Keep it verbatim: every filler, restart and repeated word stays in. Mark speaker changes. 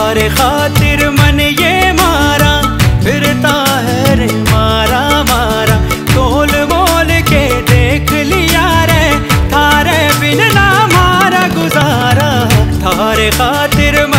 Speaker 1: थारे खातिर मन ये मारा फिरता है रे मारा मारा। तोल मोल के देख लिया रे थारे बिन ना मारा गुजारा। थारे खातिर